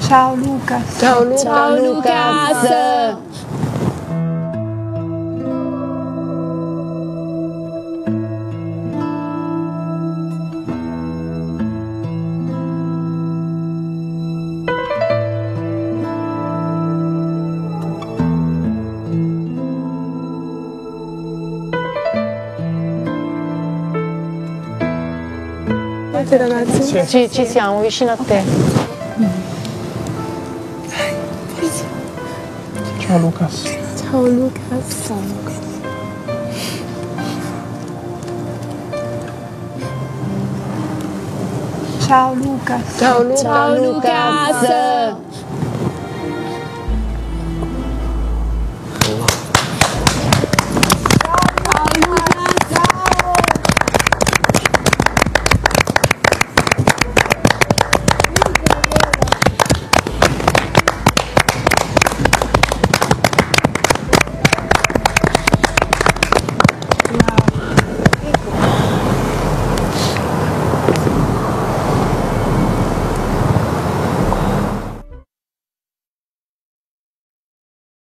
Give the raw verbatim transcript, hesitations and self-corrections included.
Ciao Lucas. Ciao Lucas. Ciao Lucas. Ragazzi? Sì. Ci, ci siamo, vicino a te. Ciao Lucas. Ciao Lucas. Ciao Lucas. Ciao Lucas. Ciao Lucas. Ciao Lucas.